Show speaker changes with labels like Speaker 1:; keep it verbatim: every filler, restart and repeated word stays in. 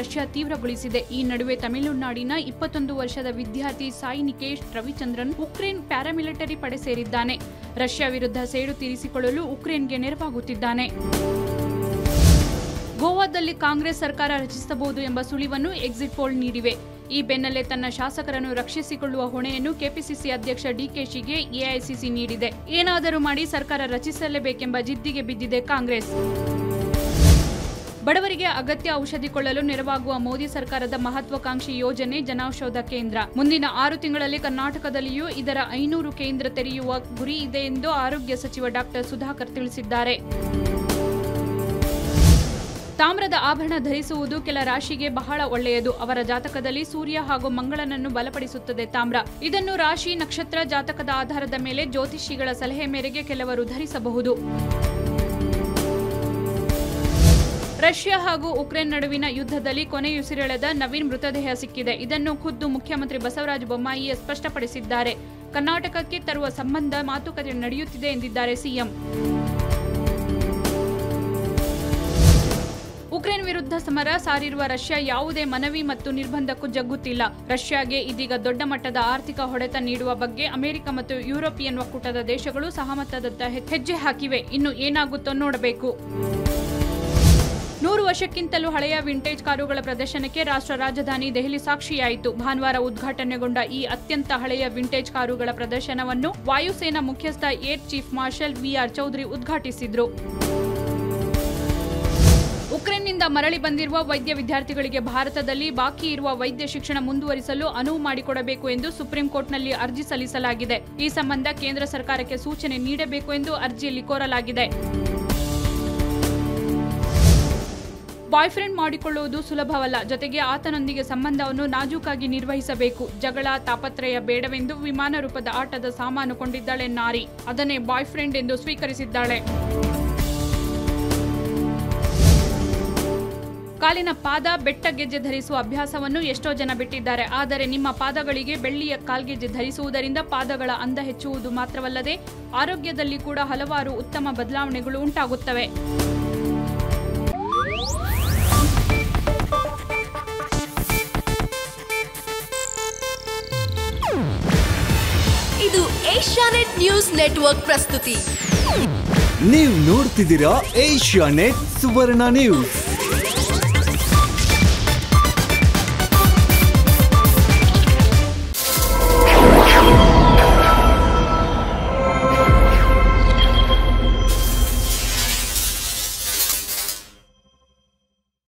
Speaker 1: Russia ತೀವ್ರಗೊಳಿಸಿದೆ. ಈ ನಡುವೆ ತಮಿಳುನಾಡಿನ ಇಪ್ಪತ್ತೊಂದು ವರ್ಷದ ವಿದ್ಯಾರ್ಥಿ ಸಾಯಿ ನಿಕೇಶ್ ರವಿಚಂದ್ರನ್ ಉಕ್ರೇನ್ ಪ್ಯಾರಾಮಿಲಿಟರಿ ಪಡೆ ಸೇರಿದ್ದಾನೆ. ರಷ್ಯಾ ವಿರುದ್ಧ ಸೇಡು ತೀರಿಸಿಕೊಳ್ಳಲು ಉಕ್ರೇನ್ಗೆ ನೆರವಾಗುತ್ತಿದ್ದಾನೆ. ಗೋವಾದಲ್ಲಿ ಕಾಂಗ್ರೆಸ್ ಸರ್ಕಾರ ರಚಿಸಬಹುದು ಎಂಬ ಸುಳಿವನ್ನು ಎಕ್ಸಿಟ್ ಪೋಲ್ ನೀಡಿವೆ. ಈ ಬೆನ್ನಲ್ಲೇ ತನ್ನ ಶಾಸಕರನ್ನು ರಕ್ಷಿಸಿಕೊಳ್ಳುವ ಹೊಣೆಯನ್ನು ಕೆಪಿಸಿಸಿ ಅಧ್ಯಕ್ಷ ಡಿಕೆಶಿಗೆ ಎಐಸಿಸಿ ನೀಡಿದೆ. ಏನಾದರೂ ಮಾಡಿ ಸರ್ಕಾರ ರಚಿಸಲೇಬೇಕೆಂಬ ಜಿದ್ದಿಗೆ ಬಿದ್ದಿದೆ ಕಾಂಗ್ರೆಸ್. ಬಡವರಿಗೆ ಅಗತ್ಯ ಔಷಧಿ ಕೊಳ್ಳಲು ನೆರವಾಗುವ ಮೋದಿ ಸರ್ಕಾರದ ಮಹತ್ವಾಕಾಂಕ್ಷಿ ಯೋಜನೆ ಜನೌಷಧ ಕೇಂದ್ರ. ಮುಂದಿನ ಆರು ತಿಂಗಳಲ್ಲಿ ಕರ್ನಾಟಕದಲ್ಲಿಯೂ ಇದರ ಐನೂರು ಕೇಂದ್ರ ತೆರೆಯುವ ಗುರಿ ಇದೆ ಎಂದು ಆರೋಗ್ಯ ಸಚಿವ ಡಾಕ್ಟರ್ ಸುಧಾಕರ್ ತಿಳಿಸಿದ್ದಾರೆ. ತಾಮ್ರದ ಆಭರಣ ಧರಿಸುವುದು ಕೆಲ ರಾಶಿಗೆ ಬಹಳ ಒಳ್ಳೆಯದು. ಅವರ ಜಾತಕದಲ್ಲಿ ಸೂರ್ಯ ಹಾಗೂ ಮಂಗಳನನ್ನು ಬಲಪಡಿಸುತ್ತದೆ ತಾಮ್ರ. ಇದನ್ನು ರಾಶಿ, ನಕ್ಷತ್ರ, ಜಾತಕದ ಆಧಾರದ ಮೇಲೆ ಜ್ಯೋತಿಷಿಗಳ ಸಲಹೆ ಮೇರೆಗೆ ಕೆಲವರು ಧರಿಸಬಹುದು. ರಷ್ಯಾ ಹಾಗೂ ಉಕ್ರೇನ್ ನಡುವಿನ ಯುದ್ಧದಲ್ಲಿ ಕೊನೆಯುಸಿರೆಳೆದ ನವೀನ್ ಮೃತದೇಹ ಸಿಕ್ಕಿದೆ. ಇದನ್ನು ಖುದ್ದು ಮುಖ್ಯಮಂತ್ರಿ ಬಸವರಾಜ ಬೊಮ್ಮಾಯಿ ಸ್ಪಷ್ಟಪಡಿಸಿದ್ದಾರೆ. ಕರ್ನಾಟಕಕ್ಕೆ ತರುವ ಸಂಬಂಧ ಮಾತುಕತೆ ನಡೆಯುತ್ತಿದೆ ಎಂದಿದ್ದಾರೆ ಸಿಎಂ. ಉಕ್ರೇನ್ ವಿರುದ್ಧ ಸಮರ ಸಾರಿರುವ ರಷ್ಯಾ ಯಾವುದೇ ಮನವಿ ಮತ್ತು ನಿರ್ಬಂಧಕ್ಕೂ ಜಗ್ಗುತ್ತಿಲ್ಲ. ರಷ್ಯಾಗೆ ಇದೀಗ ದೊಡ್ಡ ಮಟ್ಟದ ಆರ್ಥಿಕ ಹೊಡೆತ ನೀಡುವ ಬಗ್ಗೆ ಅಮೆರಿಕ ಮತ್ತು ಯುರೋಪಿಯನ್ ಒಕ್ಕೂಟದ ದೇಶಗಳು ಸಹಮತದತ್ತ ಹೆಜ್ಜೆ ಹಾಕಿವೆ. ಇನ್ನು ಏನಾಗುತ್ತೋ ನೋಡಬೇಕು. ನೂರು ವರ್ಷಕ್ಕಿಂತಲೂ ಹಳೆಯ ವಿಂಟೇಜ್ ಕಾರುಗಳ ಪ್ರದರ್ಶನಕ್ಕೆ ರಾಷ್ಟ್ರ ರಾಜಧಾನಿ ದೆಹಲಿ ಸಾಕ್ಷಿಯಾಯಿತು. ಭಾನುವಾರ ಉದ್ಘಾಟನೆಗೊಂಡ ಈ ಅತ್ಯಂತ ಹಳೆಯ ವಿಂಟೇಜ್ ಕಾರುಗಳ ಪ್ರದರ್ಶನವನ್ನು ವಾಯುಸೇನಾ ಮುಖ್ಯಸ್ಥ air chief marshal VR Chaudhari ಉದ್ಘಾಟಿಸಿದ್ರು. ಉಕ್ರೇನ್ನಿಂದ ಮರಳಿ ಬಂದಿರುವ ವೈದ್ಯ ವಿದ್ಯಾರ್ಥಿಗಳಿಗೆ ಭಾರತದಲ್ಲಿ ಬಾಕಿ ಇರುವ ವೈದ್ಯ ಶಿಕ್ಷಣ ಮುಂದುವರಿಸಲು ಅನುವು ಮಾಡಿಕೊಡಬೇಕು ಎಂದು ಸುಪ್ರೀಂ ಕೋರ್ಟ್ನಲ್ಲಿ ಅರ್ಜಿ ಸಲ್ಲಿಸಲಾಗಿದೆ. ಈ ಸಂಬಂಧ ಕೇಂದ್ರ ಸರ್ಕಾರಕ್ಕೆ ಸೂಚನೆ ನೀಡಬೇಕು ಎಂದು ಅರ್ಜಿಯಲ್ಲಿ ಕೋರಲಾಗಿದೆ. ಬಾಯ್ ಫ್ರೆಂಡ್ ಮಾಡಿಕೊಳ್ಳುವುದು ಸುಲಭವಲ್ಲ. ಜೊತೆಗೆ ಆತನೊಂದಿಗೆ ಸಂಬಂಧವನ್ನು ನಾಜೂಕಾಗಿ ನಿರ್ವಹಿಸಬೇಕು. ಜಗಳ, ತಾಪತ್ರಯ ಬೇಡವೆಂದು ವಿಮಾನ ರೂಪದ ಆಟದ ಸಾಮಾನು ಕೊಂಡಿದ್ದಾಳೆ ನಾರಿ. ಅದನ್ನೇ ಬಾಯ್ ಫ್ರೆಂಡ್ ಎಂದು ಸ್ವೀಕರಿಸಿದ್ದಾಳೆ. ಕಾಲಿನ ಪಾದ ಬೆಟ್ಟ ಗೆಜ್ಜೆ ಧರಿಸುವ ಅಭ್ಯಾಸವನ್ನು ಎಷ್ಟೋ ಜನ ಬಿಟ್ಟಿದ್ದಾರೆ. ಆದರೆ ನಿಮ್ಮ ಪಾದಗಳಿಗೆ ಬೆಳ್ಳಿಯ ಕಾಲ್ಗೆಜ್ಜೆ ಧರಿಸುವುದರಿಂದ ಪಾದಗಳ ಅಂದ ಹೆಚ್ಚುವುದು ಮಾತ್ರವಲ್ಲದೆ ಆರೋಗ್ಯದಲ್ಲಿ ಕೂಡ ಹಲವಾರು ಉತ್ತಮ ಬದಲಾವಣೆಗಳು ಉಂಟಾಗುತ್ತವೆ.
Speaker 2: ಇದು ಏಷ್ಯಾನೆಟ್ ನ್ಯೂಸ್ ನೆಟ್ವರ್ಕ್ ಪ್ರಸ್ತುತಿ.
Speaker 3: ನೀವು ನೋಡ್ತಿದ್ದೀರಾ ಏಷ್ಯಾನೆಟ್ ಸುವರ್ಣ ನ್ಯೂಸ್.